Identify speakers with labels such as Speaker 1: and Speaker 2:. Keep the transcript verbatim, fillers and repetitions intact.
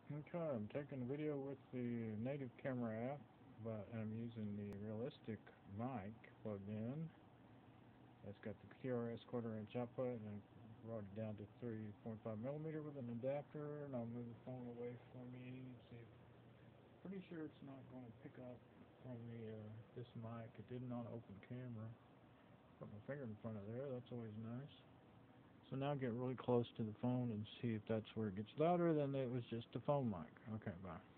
Speaker 1: Okay, I'm taking a video with the native camera app, but I'm using the realistic mic plugged in. It's got the Q R S quarter inch output, and I brought it down to three point five millimeter with an adapter, and I'll move the phone away from me and see if, pretty sure it's not going to pick up on the uh, this mic. It didn't on open camera. Put my finger in front of there, that's always nice. So now get really close to the phone and see if that's where it gets louder than it was just the phone mic. Okay, bye.